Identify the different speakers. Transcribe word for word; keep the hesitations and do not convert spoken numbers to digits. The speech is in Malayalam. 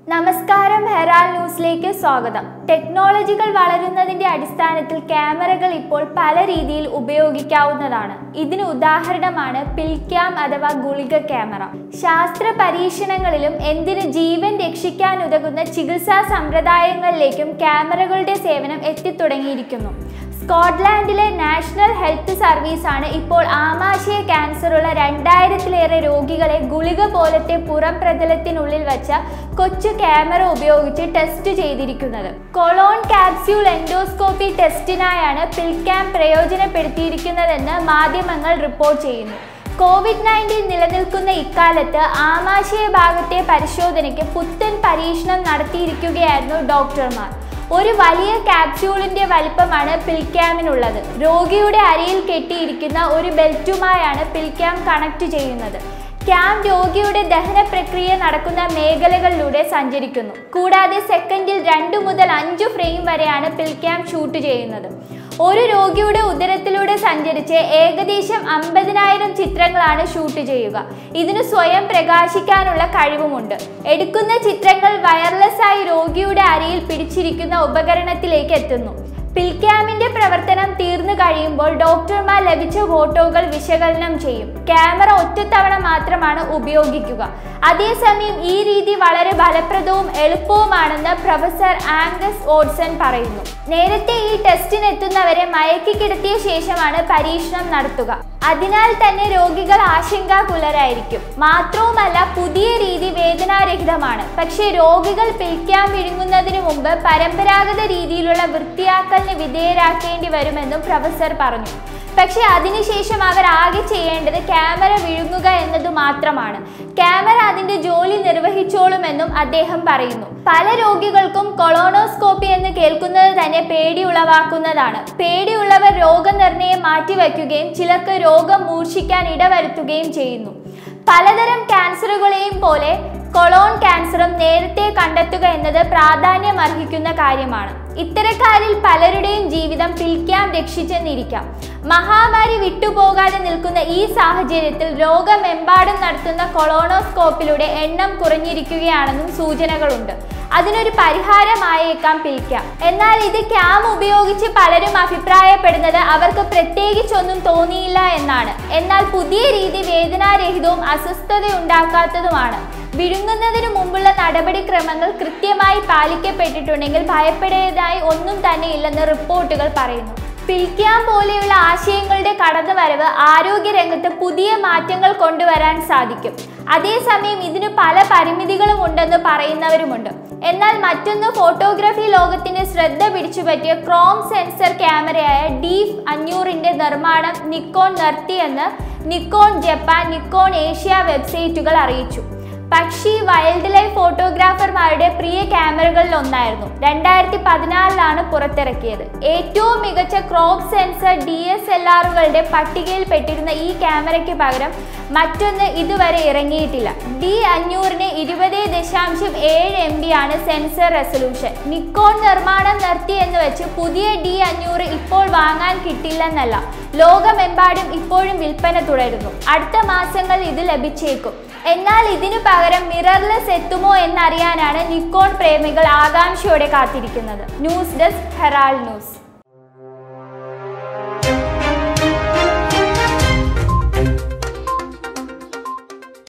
Speaker 1: നമസ്കാരം, ഹെറാൾഡ് ന്യൂസിലേക്ക് സ്വാഗതം. ടെക്നോളജികൾ വളരുന്നതിന്റെ അടിസ്ഥാനത്തിൽ ക്യാമറകൾ ഇപ്പോൾ പല രീതിയിൽ ഉപയോഗിക്കാവുന്നതാണ്. ഇതിന് ഉദാഹരണമാണ് പിൽക്യാം അഥവാ ഗുളിക ക്യാമറ. ശാസ്ത്ര പരീക്ഷണങ്ങളിലും എന്തിന് ജീവൻ രക്ഷിക്കാൻ ഉതകുന്ന ചികിത്സാ സമ്പ്രദായങ്ങളിലേക്കും ക്യാമറകളുടെ സേവനം എത്തിത്തുടങ്ങിയിരിക്കുന്നു. സ്കോട്ട്ലാൻഡിലെ നാഷണൽ ഹെൽത്ത് സർവീസാണ് ഇപ്പോൾ ആമാശയ ക്യാൻസറുള്ള രണ്ടായിരത്തിലേറെ രോഗികളെ ഗുളിക പോലത്തെ പുറം പ്രതലത്തിനുള്ളിൽ വച്ച കൊച്ചു ക്യാമറ ഉപയോഗിച്ച് ടെസ്റ്റ് ചെയ്തിരിക്കുന്നത്. കൊളോൺ കാപ്സ്യൂൾ എൻഡോസ്കോപ്പി ടെസ്റ്റിനായാണ് പിൽക്യാം പ്രയോജനപ്പെടുത്തിയിരിക്കുന്നതെന്ന് മാധ്യമങ്ങൾ റിപ്പോർട്ട് ചെയ്യുന്നു. കോവിഡ് നയൻറ്റീൻ നിലനിൽക്കുന്ന ഇക്കാലത്ത് ആമാശയ ഭാഗത്തെ പരിശോധനയ്ക്ക് പുത്തൻ പരീക്ഷണം നടത്തിയിരിക്കുകയായിരുന്നു ഡോക്ടർമാർ. ഒരു വലിയ ക്യാപ്സ്യൂളിന്റെ വലിപ്പമാണ് പിൽക്യാമിനുള്ളത്. രോഗിയുടെ അരയിൽ കെട്ടിയിരിക്കുന്ന ഒരു ബെൽറ്റുമായാണ് പിൽക്യാം കണക്ട് ചെയ്യുന്നത്. ക്യാം രോഗിയുടെ ദഹന പ്രക്രിയ നടക്കുന്ന മേഖലകളിലൂടെ സഞ്ചരിക്കുന്നു. കൂടാതെ സെക്കൻഡിൽ രണ്ടു മുതൽ അഞ്ചു ഫ്രെയിം വരെയാണ് പിൽക്യാം ഷൂട്ട് ചെയ്യുന്നത്. ഒരു രോഗിയുടെ ഉദരത്തിലൂടെ സഞ്ചരിച്ച് ഏകദേശം അമ്പതിനായിരം ചിത്രങ്ങളാണ് ഷൂട്ട് ചെയ്യുക. ഇതിന് സ്വയം പ്രകാശിക്കാനുള്ള കഴിവുമുണ്ട്. എടുക്കുന്ന ചിത്രങ്ങൾ വയർലെസ് ആയി രോഗിയുടെ അരയിൽ പിടിച്ചിരിക്കുന്ന ഉപകരണത്തിലേക്ക് എത്തുന്നു. പിൽക്യാമിന്റെ പ്രവർത്തനം തീർന്നു കഴിയുമ്പോൾ ഡോക്ടർമാർ ലഭിച്ച ഫോട്ടോകൾ വിശകലനം ചെയ്യും. ക്യാമറ ഒറ്റത്തവണ മാത്രമാണ് ഉപയോഗിക്കുക. അതേസമയം ഈ രീതി വളരെ ഫലപ്രദവും എളുപ്പവുമാണെന്ന് പ്രൊഫസർ ആംഗസ് ഓഡ്സൺ പറയുന്നു. നേരത്തെ ഈ ടെസ്റ്റിനെത്തുന്നവരെ മയക്കി കിടത്തിയ ശേഷമാണ് പരീക്ഷണം നടത്തുക. അതിനാൽ തന്നെ രോഗികൾ ആശങ്കാകുലരായിരിക്കും. മാത്രവുമല്ല, പുതിയ രീതി വേദനാരഹിതമാണ്. പക്ഷേ രോഗികൾ പിൽക്യാം വിഴുങ്ങുന്നതിന് മുമ്പ് പരമ്പരാഗത രീതിയിലുള്ള വൃത്തിയാക്കലിന് വിധേയരാക്കേണ്ടി വരുമെന്നും പ്രൊഫസർ പറഞ്ഞു. പക്ഷെ അതിനുശേഷം അവർ ആകെ ചെയ്യേണ്ടത് ക്യാമറ വിഴുങ്ങുക എന്നതു മാത്രമാണ്. ക്യാമറ അതിന്റെ ജോലി നിർവഹിച്ചോളുമെന്നും അദ്ദേഹം പറയുന്നു. പല രോഗികൾക്കും കൊളോണോസ്കോപ്പി എന്ന് കേൾക്കുന്നത് തന്നെ പേടി ഉളവാക്കുന്നതാണ്. പേടിയുള്ളവർ രോഗനിർണയം മാറ്റിവെക്കുകയും ചിലർക്ക് രോഗം മൂർച്ഛിക്കാൻ ഇടവരുത്തുകയും ചെയ്യുന്നു. പലതരം ക്യാൻസറുകളെയും പോലെ കൊളോൺ ക്യാൻസറും നേരത്തെ കണ്ടെത്തുക എന്നത് പ്രാധാന്യമർഹിക്കുന്ന കാര്യമാണ്. ഇത്തരക്കാരിൽ പലരുടെയും ജീവിതം പിൽക്യാം രക്ഷിച്ചെന്നിരിക്കാം. മഹാമാരി വിട്ടുപോകാതെ നിൽക്കുന്ന ഈ സാഹചര്യത്തിൽ ലോകമെമ്പാടും നടത്തുന്ന കൊളോണോസ്കോപ്പിലൂടെ എണ്ണം കുറഞ്ഞിരിക്കുകയാണെന്നും സൂചനകളുണ്ട്. അതിനൊരു പരിഹാരമായേക്കാം പിൽക്യാം. എന്നാൽ ഇത് ക്യാം ഉപയോഗിച്ച് പലരും അഭിപ്രായപ്പെടുന്നത് അവർക്ക് പ്രത്യേകിച്ചൊന്നും തോന്നിയില്ല എന്നാണ്. എന്നാൽ പുതിയ രീതി വേദനാരഹിതവും അസ്വസ്ഥതയുണ്ടാക്കാത്തതുമാണ്. വിഴുങ്ങുന്നതിനു മുമ്പുള്ള നടപടിക്രമങ്ങൾ കൃത്യമായി പാലിക്കപ്പെട്ടിട്ടുണ്ടെങ്കിൽ ഭയപ്പെടേണ്ടതായി ഒന്നും തന്നെ ഇല്ലെന്ന് റിപ്പോർട്ടുകൾ പറയുന്നു. പിൽക്യാം പോലെയുള്ള ആശയങ്ങളുടെ കടന്നുവരവ് ആരോഗ്യരംഗത്ത് പുതിയ മാറ്റങ്ങൾ കൊണ്ടുവരാൻ സാധിക്കും. അതേസമയം ഇതിന് പല പരിമിതികളും ഉണ്ടെന്ന് പറയുന്നവരുമുണ്ട്. എന്നാൽ മറ്റൊന്ന്, ഫോട്ടോഗ്രാഫി ലോകത്തിന്റെ ശ്രദ്ധ പിടിച്ചുപറ്റിയ ക്രോം സെൻസർ ക്യാമറയായ ഡീഫ് അഞ്ഞൂറിന്റെ നിർമ്മാണം നിക്കോൺ നിർത്തിയെന്ന് നിക്കോൺ ജപ്പാൻ, നിക്കോൺ ഏഷ്യ വെബ്സൈറ്റുകൾ അറിയിച്ചു. പക്ഷി വൈൽഡ് ലൈഫ് ഫോട്ടോഗ്രാഫർമാരുടെ പ്രിയ ക്യാമറകളിൽ ഒന്നായിരുന്നു. രണ്ടായിരത്തി പതിനാലിലാണ് പുറത്തിറക്കിയത്. ഏറ്റവും മികച്ച crop sensor D S L ആറുകളുടെ പട്ടികയിൽ പെട്ടിരുന്ന ഈ ക്യാമറയ്ക്ക് പകരം മറ്റൊന്ന് ഇതുവരെ ഇറങ്ങിയിട്ടില്ല. ഡി അഞ്ഞൂറിന് ഇരുപത് ദശാംശം ഏഴ് എം ബി ആണ് സെൻസർ റെസൊല്യൂഷൻ. നിക്കോൺ നിർമ്മാണം നിർത്തി എന്ന് വെച്ച് പുതിയ ഡി അഞ്ഞൂറ് ഇപ്പോൾ വാങ്ങാൻ കിട്ടില്ലെന്നല്ല, ലോകമെമ്പാടും ഇപ്പോഴും വിൽപ്പന തുടരുന്നു. അടുത്ത മാസങ്ങളിൽ ഇത് ലഭിച്ചേക്കും. എന്നാൽ ഇതിനു പകരം മിറർലെസ് എത്തുമോ എന്നറിയാനാണ് നിക്കോൺ പ്രേമികൾ ആകാംക്ഷയോടെ കാത്തിരിക്കുന്നത്. News desk, Herald news.